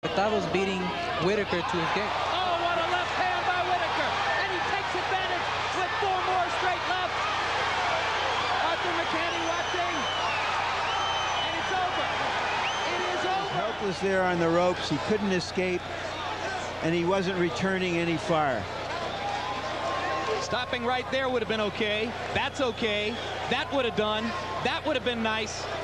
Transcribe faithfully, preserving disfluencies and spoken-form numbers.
Hurtado's beating Whitaker to his game. Oh, what a left hand by Whitaker. And he takes advantage with four more straight left. Arthur McCanny watching. And it's over. It is over. Helpless there on the ropes. He couldn't escape. And he wasn't returning any fire. Stopping right there would have been okay. That's okay. That would have done. That would have been nice.